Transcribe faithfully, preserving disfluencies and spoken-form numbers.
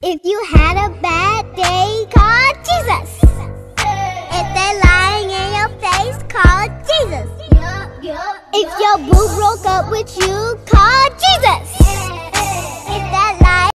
If you had a bad day, call Jesus. If they're lying in your face, call Jesus. If your boo broke up with you,